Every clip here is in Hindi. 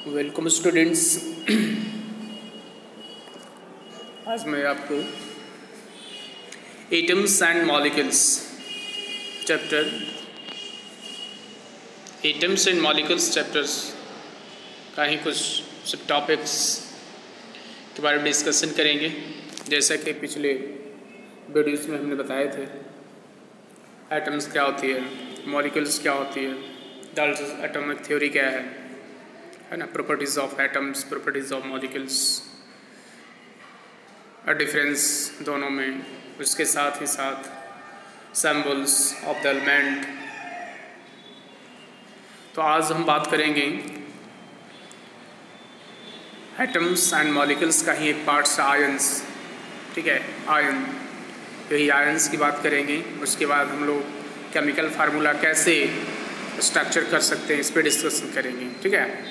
Welcome students. आज मैं आपको एटम्स एंड मॉलिक्यूल्स चैप्टर्स का ही कुछ सब टॉपिक्स के बारे में डिस्कशन करेंगे। जैसा कि पिछले वीडियोस में हमने बताए थे, एटम्स क्या होती है, मॉलिक्यूल्स क्या होती है, डाल्टन एटॉमिक थ्योरी क्या है ना, properties of atoms, properties of molecules, difference दोनों में, उसके साथ ही साथ सिंबल्स ऑफ द एलिमेंट। तो आज हम बात करेंगे एटम्स एंड मॉलिक्यूल्स का ही एक पार्ट है आयंस। ठीक है, आयन, यही आयंस की बात करेंगे। उसके बाद हम लोग केमिकल फार्मूला कैसे स्ट्रक्चर कर सकते हैं, इस पर डिस्कशन करेंगे। ठीक है,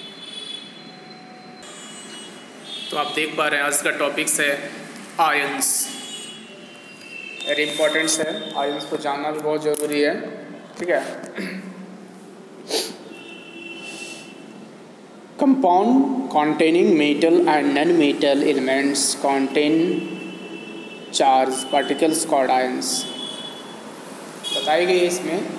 तो आप देख पा रहे हैं आज का टॉपिक्स है आयंस। वेरी इंपॉर्टेंट्स है, आयंस को जानना भी बहुत ज़रूरी है। ठीक है, compound containing metal and non metal elements contain charge particles called ions. बताई गई है इसमें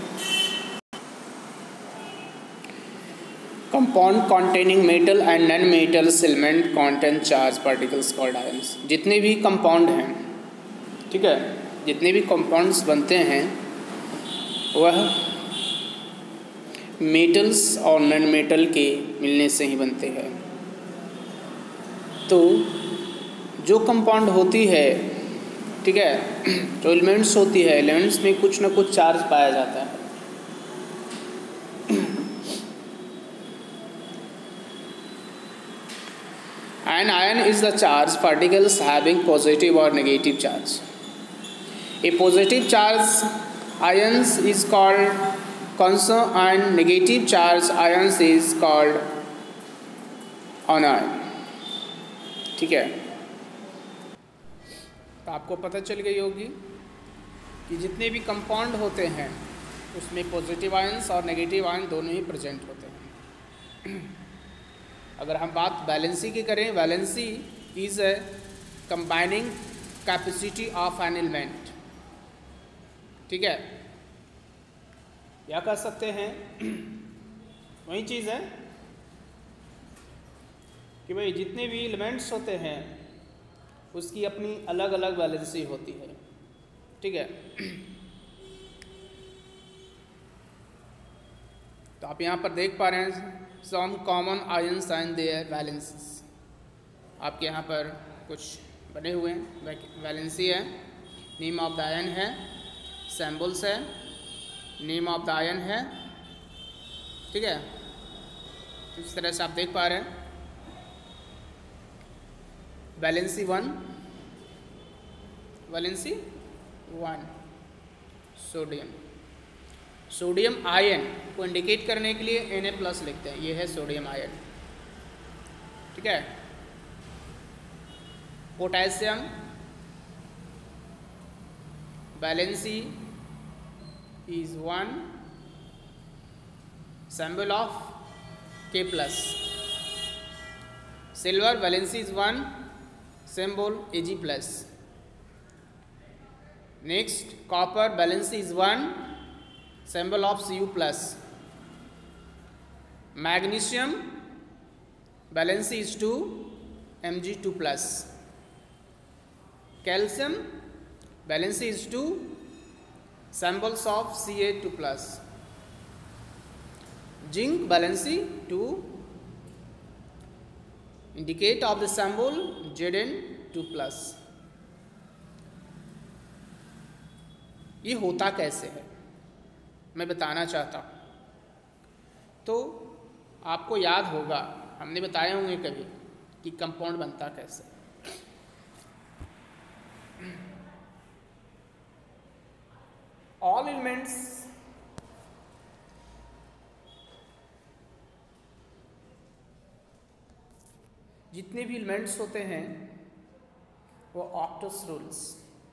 compound containing metal and non metals element contain charge particles called ions. जितने भी कंपाउंड हैं, ठीक है, जितने भी कंपाउंड्स बनते हैं वह मेटल्स और नॉन मेटल के मिलने से ही बनते हैं। तो जो कंपाउंड होती है, ठीक है, जो एलिमेंट्स होती है, एलिमेंट्स में कुछ ना कुछ चार्ज पाया जाता है। An ion is the charged particles having positive or negative charge. A positive charge ions is called constant and negative charge ions is called anion. ठीक है, तो आपको पता चल गई होगी कि जितने भी कंपाउंड होते हैं उसमें पॉजिटिव आयंस और नेगेटिव आयन दोनों ही प्रेजेंट होते हैं। अगर हम बात वैलेंसी की करें, valency is a combining capacity of an element. ठीक है, या कह सकते हैं वही चीज़ है कि भाई जितने भी एलिमेंट्स होते हैं उसकी अपनी अलग अलग वैलेंसी होती है। ठीक है, तो आप यहाँ पर देख पा रहे हैं some common ions and their valencies। आपके यहाँ पर कुछ बने हुए हैं, वैलेंसी है, नेम ऑफ द आयन है, सैम्बल्स है, नेम ऑफ द आयन है। ठीक है, इस तरह से आप देख पा रहे हैं valency 1, valency 1 sodium. Sodium ion को इंडिकेट करने के लिए Na+ लिखते हैं, ये है सोडियम आयन। ठीक है, potassium valency is 1, symbol of K+। Silver valency is 1, symbol Ag+। Next copper valency is 1, symbol of Cu+। Magnesium valency is 2, Mg2+। Calcium valency is 2, symbols of Ca2+। Zinc valency 2, indicate of the symbol Zn2+। ये होता कैसे है मैं बताना चाहता हूँ। तो आपको याद होगा, हमने बताए होंगे कभी कि कंपाउंड बनता कैसे। ऑल एलिमेंट्स जितने भी एलिमेंट्स होते हैं वो ऑक्टस रूल्स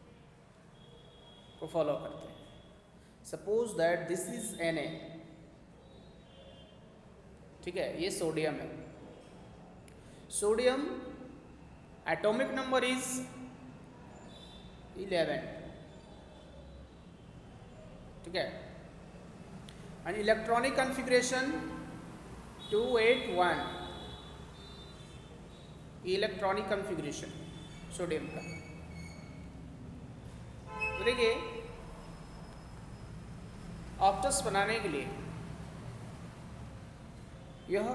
को फॉलो करते हैं। Suppose that this is Na, ठीक है, ये सोडियम है। सोडियम एटॉमिक नंबर इज 11, ठीक है, and electronic configuration 281, electronic configuration sodium का। तो देखिए ऑक्टस बनाने के लिए यह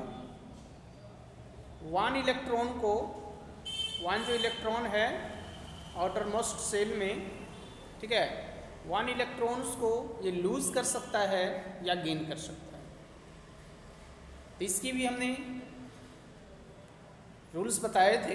1 इलेक्ट्रॉन को, 1 जो इलेक्ट्रॉन है आउटर मोस्ट सेल में, ठीक है, 1 इलेक्ट्रॉन्स को ये लूज कर सकता है या गेन कर सकता है। तो इसकी भी हमने रूल्स बताए थे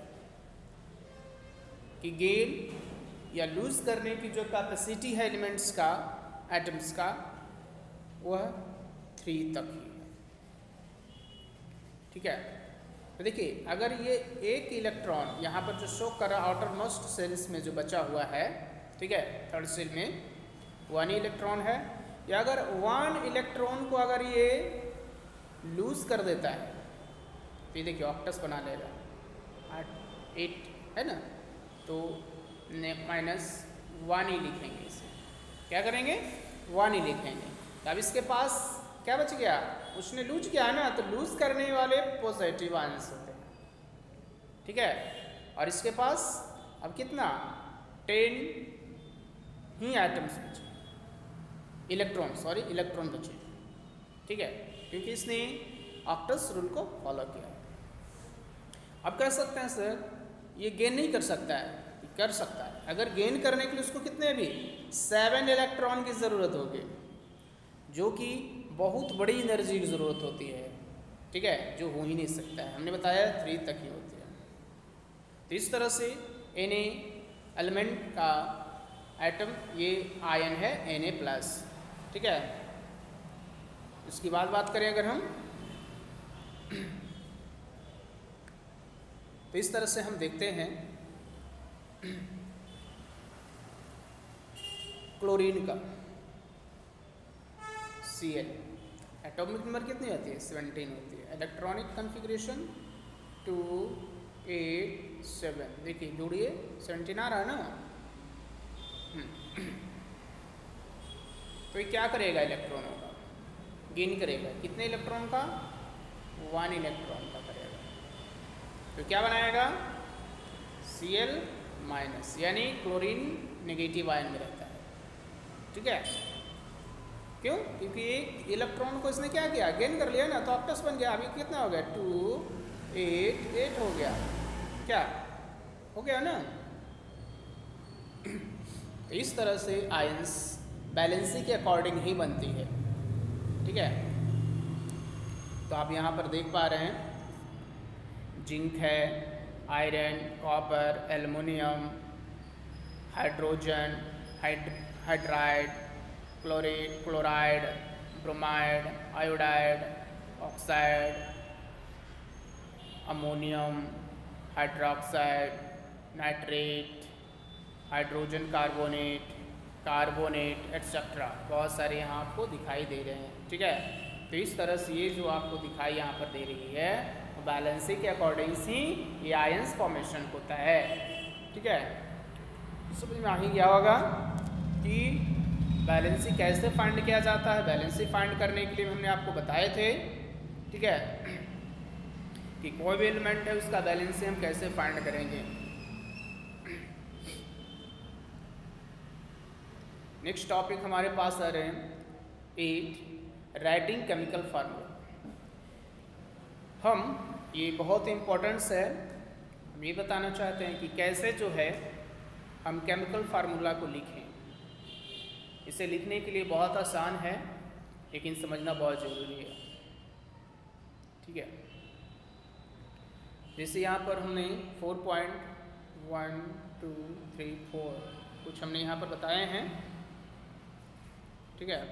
कि गेन या लूज करने की जो कैपेसिटी है एलिमेंट्स का, एटम्स का, वह 3 तक ही है, ठीक है। तो देखिए अगर ये एक इलेक्ट्रॉन यहाँ पर जो शो कर रहा है आउटर मोस्ट सेल्स में जो बचा हुआ है, ठीक है, थर्ड सेल में 1 इलेक्ट्रॉन है, या अगर 1 इलेक्ट्रॉन को अगर ये लूज कर देता है तो ये देखिए ऑक्टस बना लेगा, 8 है ना, तो -1 ही लिखेंगे इसे, क्या करेंगे 1 ही लिखेंगे। तो अब इसके पास क्या बच गया, उसने लूज किया है ना, तो लूज करने वाले पॉजिटिव आयंस होते हैं, ठीक है, और इसके पास अब कितना 10 ही एटम्स बचे, इलेक्ट्रॉन बचे, ठीक है, क्योंकि इसने ऑक्टस रूल को फॉलो किया। अब कह सकते हैं सर ये गेन नहीं कर सकता है, कर सकता है। अगर गेन करने के लिए उसको कितने भी 7 इलेक्ट्रॉन की ज़रूरत होगी, जो कि बहुत बड़ी एनर्जी की ज़रूरत होती है, ठीक है, जो हो ही नहीं सकता है, हमने बताया 3 तक ही होती है। तो इस तरह से Na एलिमेंट का एटम ये आयन है Na+, ठीक है। इसकी बात करें अगर हम, तो इस तरह से हम देखते हैं क्लोरीन का Cl एटॉमिक नंबर कितनी होती है 17 होती है, इलेक्ट्रॉनिक कॉन्फ़िगरेशन 2, 8, 7, देखिए जोड़िए 17 आ रहा है ना। तो ये क्या करेगा इलेक्ट्रॉनों का, गेन करेगा, कितने इलेक्ट्रॉन का 1 इलेक्ट्रॉन का करेगा, तो क्या बनाएगा Cl-, यानी क्लोरीन नेगेटिव आयन में रहता है, ठीक है। क्यों, क्योंकि एक इलेक्ट्रॉन को इसने क्या किया, गेन कर लिया ना, तो ऑक्टस बन गया। अभी कितना हो गया 2, 8 हो गया, क्या हो गया ना। तो इस तरह से आयंस बैलेंसी के अकॉर्डिंग ही बनती है, ठीक है। तो आप यहाँ पर देख पा रहे हैं जिंक है, iron, copper, aluminium, hydrogen, hydride, chloride, bromide, iodide, oxide, ammonium, hydroxide, nitrate, hydrogen carbonate etcetera, बहुत सारे यहाँ आपको दिखाई दे रहे हैं, ठीक है। तो इस तरह से ये जो आपको दिखाई यहाँ पर दे रही है, तो बैलेंसी के अकॉर्डिंग ही ये आयंस फॉर्मेशन होता है, ठीक है। समझ में आ ही गया होगा कि बैलेंसी कैसे फाइंड किया जाता है। बैलेंसी फाइंड करने के लिए हमने आपको बताए थे, ठीक है, कि कोई भी एलिमेंट है उसका बैलेंसी हम कैसे फाइंड करेंगे। नेक्स्ट टॉपिक हमारे पास आ रहे हैं 8 राइटिंग केमिकल फार्मूला। हम ये बहुत इम्पोर्टेंस है, हम ये बताना चाहते हैं कि कैसे जो है हम केमिकल फार्मूला को लिखें। इसे लिखने के लिए बहुत आसान है, लेकिन समझना बहुत ज़रूरी है, ठीक है। जैसे यहाँ पर हमने 4.1, 2, 3, 4 कुछ हमने यहाँ पर बताए हैं, ठीक है।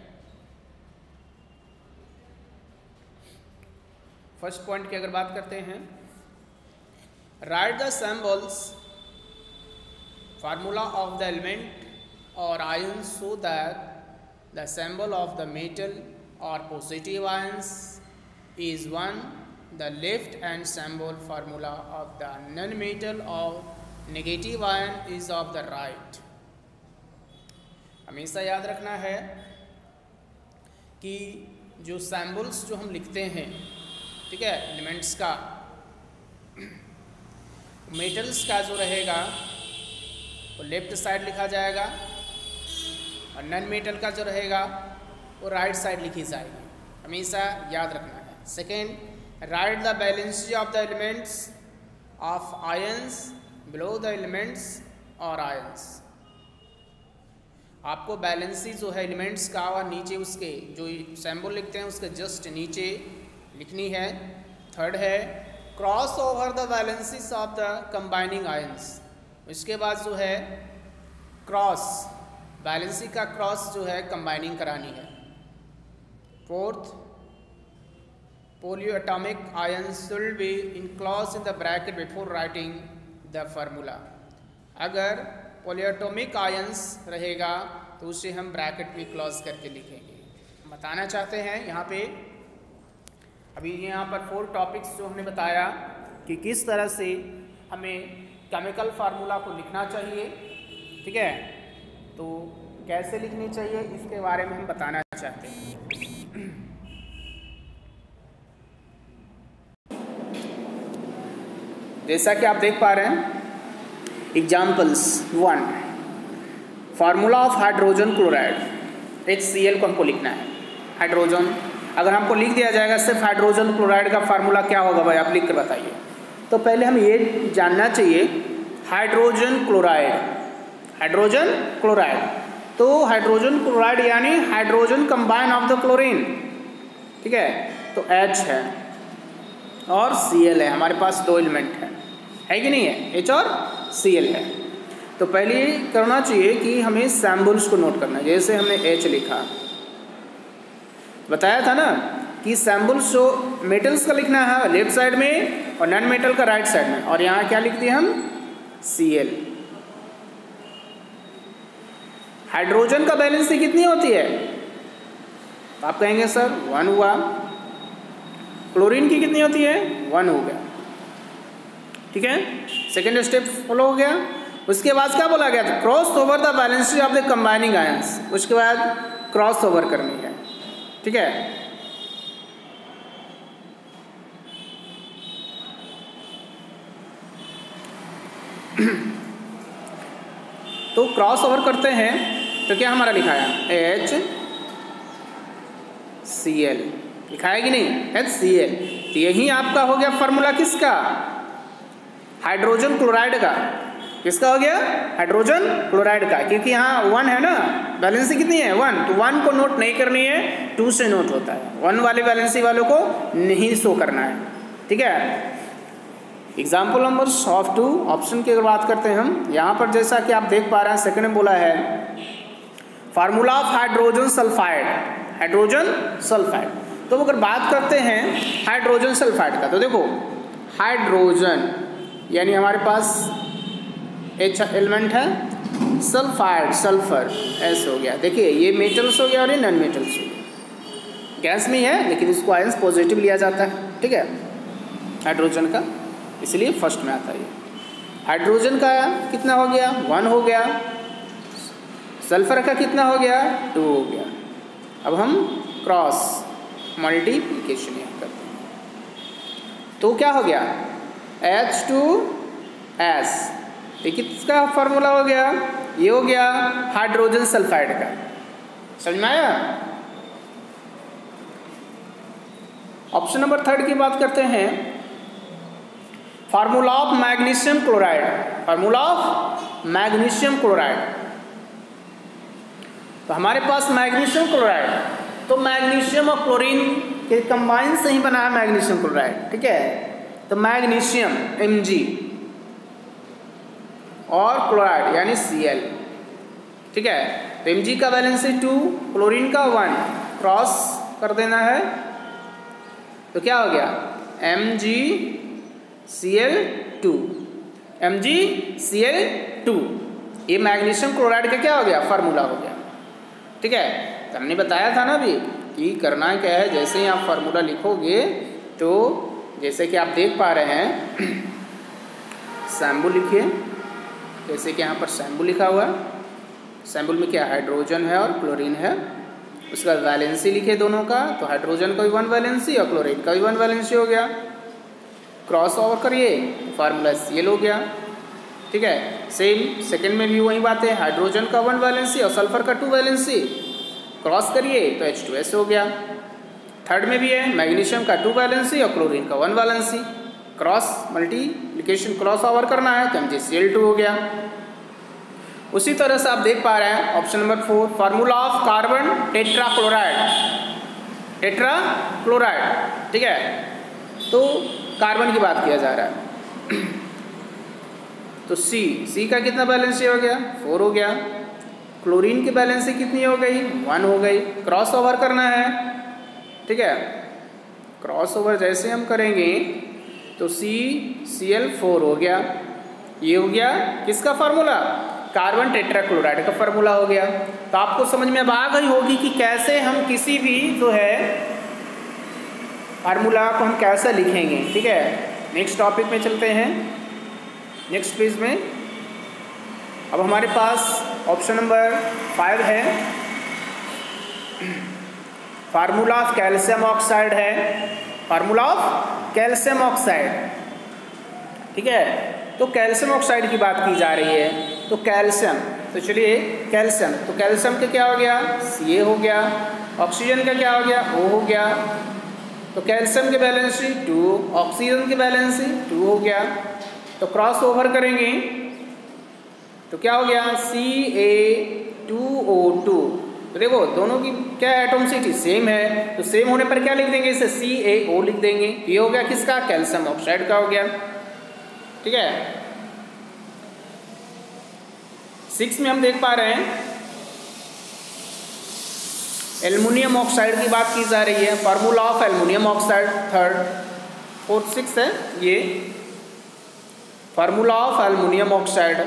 फर्स्ट पॉइंट की अगर बात करते हैं, write the symbols formula of the element or ions so that the symbol of the metal or positive ions is 1 the left hand symbol formula of the non-metal of negative ion is of the right। हमेशा याद रखना है कि जो सैम्बल्स जो हम लिखते हैं, ठीक है, एलिमेंट्स का, मेटल्स का जो रहेगा वो लेफ्ट साइड लिखा जाएगा और नॉन मेटल का जो रहेगा वो राइट साइड लिखी जाएगी। हमेशा याद रखना है। Second, write the valency of the elements of ions below the elements और आयंस। आपको बैलेंसी जो है एलिमेंट्स का और नीचे उसके जो सिंबल लिखते हैं उसके जस्ट नीचे लिखनी है। थर्ड है cross over the valencies of the combining ions. इसके बाद जो है क्रॉस, बैलेंसी का क्रॉस जो है कंबाइनिंग करानी है। Fourth, polyatomic ions should be enclosed in the bracket before writing the formula. अगर पोलियोएटॉमिक आयंस रहेगा तो उसे हम ब्रैकेट में क्लोज करके लिखेंगे। बताना चाहते हैं यहाँ पे, अभी यहाँ पर 4 टॉपिक्स जो हमने बताया कि किस तरह से हमें केमिकल फार्मूला को लिखना चाहिए, ठीक है, तो कैसे लिखनी चाहिए इसके बारे में हम बताना चाहते हैं। जैसा कि आप देख पा रहे हैं, examples 1, formula of hydrogen chloride HCl को हमको लिखना है। हाइड्रोजन अगर हमको लिख दिया जाएगा सिर्फ हाइड्रोजन क्लोराइड का फार्मूला क्या होगा भाई, आप लिख कर बताइए। तो पहले हम ये जानना चाहिए हाइड्रोजन क्लोराइड, हाइड्रोजन क्लोराइड, तो हाइड्रोजन क्लोराइड यानी hydrogen combine of the chlorine, ठीक है, तो H है और Cl है। हमारे पास 2 एलिमेंट है कि नहीं है, H और Cl है। तो पहले करना चाहिए कि हमें सैम्बल्स को नोट करना है। जैसे हमने H लिखा, बताया था ना कि सैम्बल्स जो मेटल्स का लिखना है लेफ्ट साइड में और नॉन मेटल का राइट साइड में, और यहाँ क्या लिख दिए हम Cl। हाइड्रोजन का बैलेंसी कितनी होती है, तो आप कहेंगे सर 1 हुआ। क्लोरीन की कितनी होती है, 1 हो गया, ठीक है। सेकेंड स्टेप फॉलो हो गया। उसके बाद क्या बोला गया था, cross over the valency of the combining ions. उसके बाद क्रॉस ओवर करनी है, ठीक है। तो क्रॉस ओवर करते हैं तो क्या हमारा लिखा है HCl, लिखा है कि नहीं, HCl। तो यही आपका हो गया फार्मूला किसका, हाइड्रोजन क्लोराइड का। किसका हो गया, हाइड्रोजन क्लोराइड का, क्योंकि यहाँ 1 है ना, बैलेंसी कितनी है 1, तो 1 को नोट नहीं करनी है, 2 से नोट होता है। 1 वाले बैलेंसी वालों को नहीं शो करना है, ठीक है। एग्जाम्पल नंबर 2 ऑप्शन की अगर बात करते हैं हम, यहाँ पर जैसा कि आप देख पा रहे हैं सेकंड में बोला है formula of hydrogen sulphide, hydrogen sulphide. तो अगर बात करते हैं हाइड्रोजन सल्फाइड का, तो देखो हाइड्रोजन यानी हमारे पास H एलिमेंट है, सल्फाइड सल्फर S हो गया। देखिए ये मेटल्स हो गया और ये नॉन मेटल्स हो गया, गैस में है लेकिन इसको आयंस पॉजिटिव लिया जाता है, ठीक है, हाइड्रोजन का, इसलिए फर्स्ट में आता है। हाइड्रोजन का कितना हो गया, 1 हो गया। सल्फर का कितना हो गया, 2 हो गया। अब हम क्रॉस मल्टीप्लिकेशन यहाँ करते हैं, तो क्या हो गया H2S। ये किसका फार्मूला हो गया, ये हो गया हाइड्रोजन सल्फाइड का। समझ में आया। ऑप्शन नंबर 3 की बात करते हैं, formula of magnesium chloride, formula of magnesium chloride. तो हमारे पास मैग्नीशियम क्लोराइड, तो मैग्नीशियम और क्लोरीन के कंबाइन से ही बना है मैग्नीशियम क्लोराइड, ठीक है। तो मैग्नीशियम Mg और क्लोराइड यानी Cl, ठीक है। तो Mg का बैलेंसी 2, क्लोरीन का 1, क्रॉस कर देना है, तो क्या हो गया MgCl2, MgCl2। ये मैग्नीशियम क्लोराइड का क्या हो गया, फार्मूला हो गया, ठीक है। तो हमने बताया था ना अभी कि करना क्या है, जैसे ही आप फार्मूला लिखोगे तो जैसे कि आप देख पा रहे हैं सैम्बुल लिखिए, जैसे कि यहाँ पर सैम्बुल लिखा हुआ है। सैम्बुल में क्या हाइड्रोजन है और क्लोरीन है। उसका वैलेंसी लिखे दोनों का, तो हाइड्रोजन का भी 1 वैलेंसी और क्लोरीन का भी 1 वैलेंसी हो गया। क्रॉस ओवर करिए तो फार्मूला Cl हो गया। ठीक है, सेम सेकंड में भी वही बात है, हाइड्रोजन का 1 वैलेंसी और सल्फर का 2 वैलेंसी, क्रॉस करिए तो H2S हो गया। थर्ड में भी है मैग्नीशियम का 2 वैलेंसी और क्लोरीन का 1 valency, cross multiplication cross over करना है तो MgCl2 हो गया। उसी तरह से आप देख पा रहे हैं option number 4, formula of carbon tetrachloride, tetrachloride. ठीक है, तो कार्बन की बात किया जा रहा है तो C का कितना बैलेंस हो गया, 4 हो गया। क्लोरीन की बैलेंस कितनी हो गई, 1 हो गई। क्रॉस ओवर करना है। ठीक है, क्रॉस ओवर जैसे हम करेंगे तो CCl4 हो गया। ये हो गया किसका फार्मूला, कार्बन टेट्राक्लोराइड का फार्मूला हो गया। तो आपको समझ में अब आ गई होगी कि कैसे हम किसी भी जो है फार्मूला को हम कैसे लिखेंगे। ठीक है, नेक्स्ट टॉपिक में चलते हैं, नेक्स्ट पेज में। अब हमारे पास ऑप्शन नंबर 5 है, फार्मूला ऑफ कैल्शियम ऑक्साइड है, फार्मूला ऑफ कैल्शियम ऑक्साइड। ठीक है, तो कैल्शियम ऑक्साइड की बात की जा रही है। तो कैल्शियम, तो चलिए कैल्शियम, तो कैल्शियम का क्या हो गया, Ca हो गया। ऑक्सीजन का क्या हो गया, O हो गया। तो कैल्शियम की बैलेंसी 2, ऑक्सीजन की बैलेंसी 2 हो गया। तो क्रॉस ओवर करेंगे तो क्या हो गया, Ca2O2। तो देखो दोनों की क्या एटॉमिसिटी सेम है, तो सेम होने पर क्या लिख देंगे, इसे CaO लिख देंगे। ये हो गया किसका, कैल्शियम ऑक्साइड का हो गया। ठीक है, 6 में हम देख पा रहे हैं एल्युमिनियम ऑक्साइड की बात की जा रही है, formula of aluminium oxide. Third 4 6 है ये, फार्मूला ऑफ एल्युमिनियम ऑक्साइड।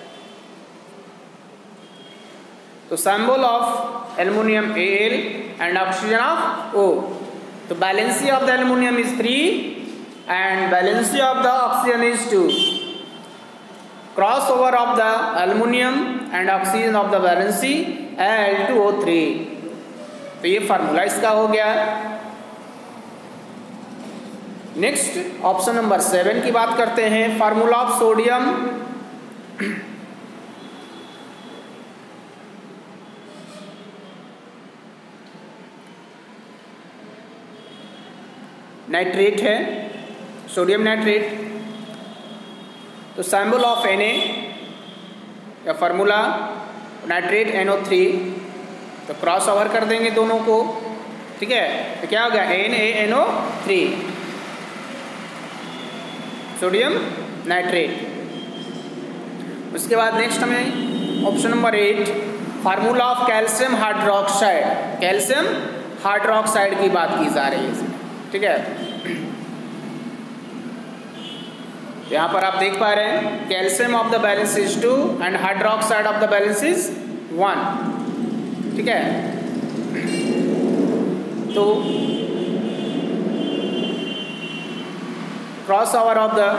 तो symbol of aluminium Al and oxygen of O। तो valency of the aluminium is 3 and valency of the oxygen is 2। Cross over of the aluminium and oxygen of the valency Al2O3। तो ये फार्मूला इसका हो गया। नेक्स्ट ऑप्शन नंबर 7 की बात करते हैं, फार्मूला ऑफ सोडियम नाइट्रेट है, सोडियम नाइट्रेट। तो सिंबल ऑफ Na या फार्मूला नाइट्रेट NO3। तो क्रॉस ओवर कर देंगे दोनों को। ठीक है, तो क्या हो गया, NaNO3 सोडियम नाइट्रेट। उसके बाद नेक्स्ट हमें option number 8, formula of calcium hydroxide, calcium hydroxide की बात की जा रही है इसमें। ठीक है, यहाँ पर आप देख पा रहे हैं calcium of the balance is 2 and hydroxide of the balance is 1। ठीक है, तो क्रॉस ओवर ऑफ द,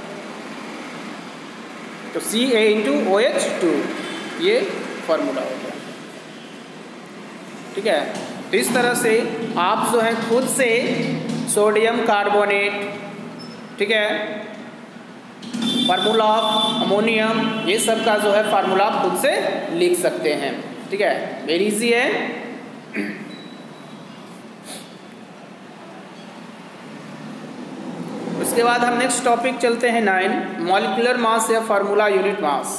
तो Ca*OH2 ये फॉर्मूला हो गया। ठीक है, तो इस तरह से आप जो है खुद से सोडियम कार्बोनेट, ठीक है, फार्मूला ऑफ अमोनियम, ये सब का जो है फार्मूला आप खुद से लिख सकते हैं। ठीक है, वेरी इजी है। उसके बाद हम नेक्स्ट टॉपिक चलते हैं 9, मॉलिक्यूलर मास या फार्मूला यूनिट मास।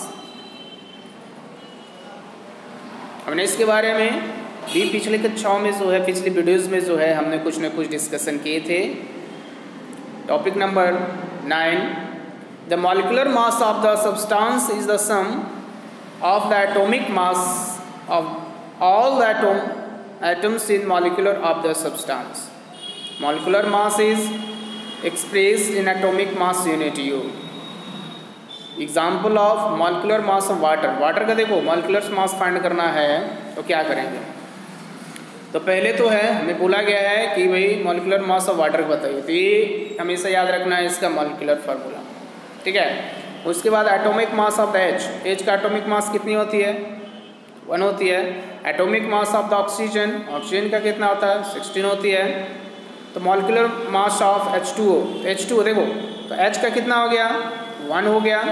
हमने इसके बारे में भी पिछले कक्षाओं में जो है, पिछली वीडियोस में जो है हमने कुछ न कुछ डिस्कशन किए थे। Topic number 9, the molecular mass of the substance is the sum of the atomic mass of all the atoms in molecular of the substance. Molecular mass is expressed in atomic mass unit U. Example of molecular mass of water. Water का देखो molecular mass फाइंड करना है तो क्या करेंगे, तो पहले तो है हमें बोला गया है कि भाई मॉलिक्यूलर मास ऑफ वाटर बताइए, तो ये हमेशा याद रखना है इसका मॉलिक्यूलर फार्मूला, ठीक है। उसके बाद atomic mass of the H का एटॉमिक मास कितनी होती है, 1 होती है। Atomic mass of the oxygen का कितना होता है, 16 होती है। तो मॉलिक्यूलर मास ऑफ H2O देखो, तो H का कितना हो गया, 1 हो गया।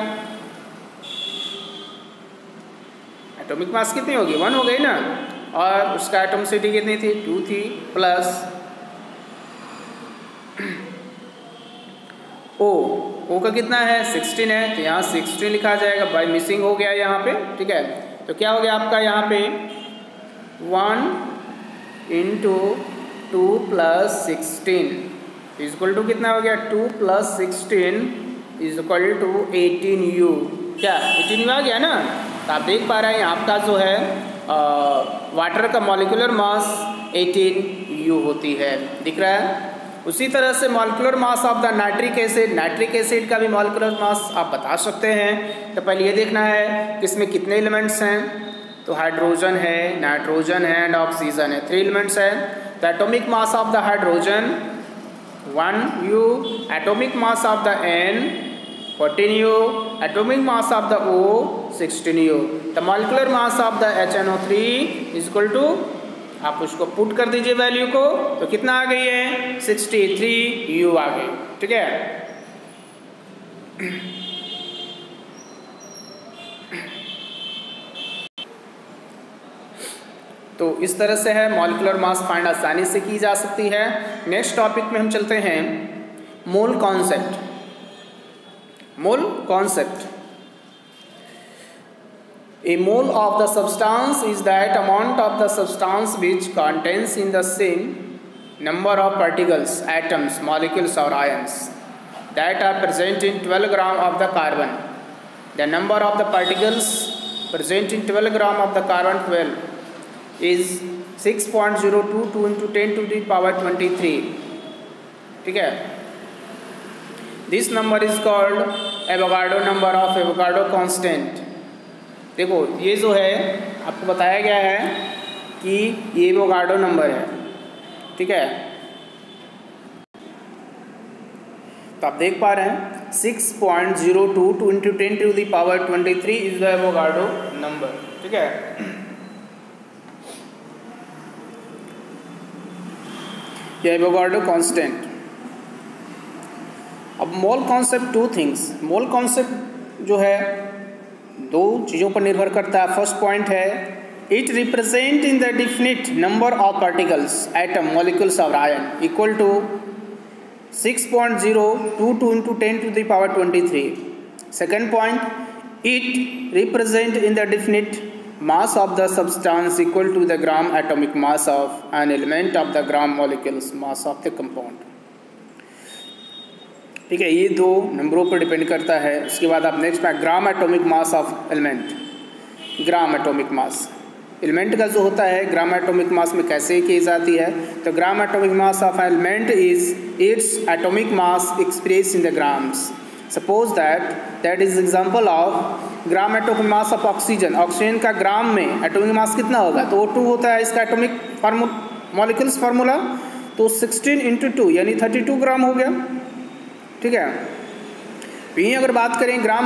एटॉमिक मास कितनी होगी, 1 हो गई ना, और उसका एटॉमिसिटी कितनी थी, 2 थी, प्लस O का कितना है, 16 है, तो यहाँ 16 लिखा जाएगा, बाय मिसिंग हो गया यहाँ पे, ठीक है। तो क्या हो गया आपका यहाँ पे 1 × 2 + 16 इक्वल टू कितना हो गया, 2 + 16 = 18U। क्या 18U आ गया ना। तो आप देख पा रहे हैं आपका जो है वाटर का मॉलिक्यूलर मास 18U होती है, दिख रहा है। उसी तरह से molecular mass of the nitric acid का भी मॉलिक्यूलर मास आप बता सकते हैं। तो पहले ये देखना है कि इसमें कितने एलिमेंट्स हैं, तो हाइड्रोजन है, नाइट्रोजन है एंड ऑक्सीजन है, 3 एलिमेंट्स हैं। तो atomic mass of the hydrogen 1U, atomic mass of the N 14U, atomic mass of the O 16U। The molecular mass of the HNO3 = आप उसको पुट कर दीजिए वैल्यू को, तो कितना आ गई है, 63U आ गई, ठीक है। तो इस तरह से है मॉलिक्यूलर मास फाइंड आसानी से की जा सकती है। नेक्स्ट टॉपिक में हम चलते हैं mole concept. A mole of the substance is that amount of the substance which contains in the same number of particles, atoms, molecules or ions that are present in 12 gram of the carbon. The number of the particles present in 12 gram of the carbon 12 is 6.022 × 10⁻23, ठीक है। This number is called Avogadro number of Avogadro constant। देखो ये जो है आपको बताया गया है कि ये एवोगाड्रो नंबर है, ठीक है। तो आप देख पा रहे हैं 6.022 × 10⁻23 इज द एवोगाड्रो नंबर, ठीक है। ये एवोगाड्रो कांस्टेंट। अब mole concept 2 things, mole concept जो है 2 चीज़ों पर निर्भर करता है। फर्स्ट पॉइंट है it represent in the definite number of particles, atom, molecules और ion equal to 6.022 × 10⁻23। Second point it represent in the definite mass of the substance equal to the gram atomic mass of an element of the gram molecules mass of the compound, ठीक है। ये 2 नंबरों पर डिपेंड करता है। उसके बाद आप नेक्स्ट में gram atomic mass of element, gram atomic mass element का जो होता है ग्राम एटॉमिक मास में कैसे की जाती है। तो gram atomic mass of element is its atomic mass express in the grams. Suppose that is example of gram atomic mass of oxygen का ग्राम में एटॉमिक मास कितना होगा, तो O2 होता है इसका एटॉमिक मॉलिक्यूल्स फार्मूला, तो 16 × 2 यानी 32 ग्राम हो गया, ठीक है। यहीं अगर बात करें gram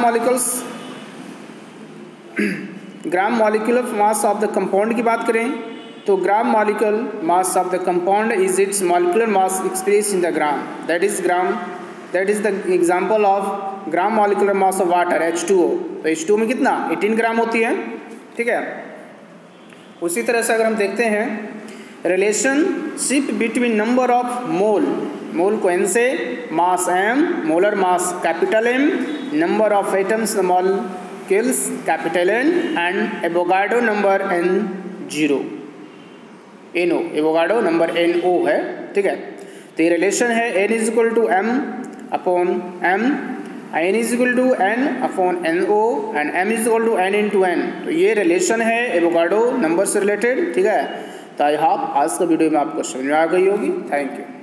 molecular mass of the compound की बात करें, तो gram molecule mass of the compound is its molecular mass express in the gram, that is the example of gram molecular mass of water H2O। तो H2O में कितना 18 ग्राम होती है, ठीक है। उसी तरह से अगर हम देखते हैं relationship between number of mole को N से, mass M, molar mass capital M, number of atoms molecules capital N and Avogadro number NO, Avogadro number NO है, ठीक है। तो ये रिलेशन है N = M/M, N = N/NO and M = N × N। तो ये रिलेशन है एवोगाड्रो नंबर से रिलेटेड, ठीक है। तो आई होप आज का वीडियो में आपको समझ में आ गई होगी। Thank you.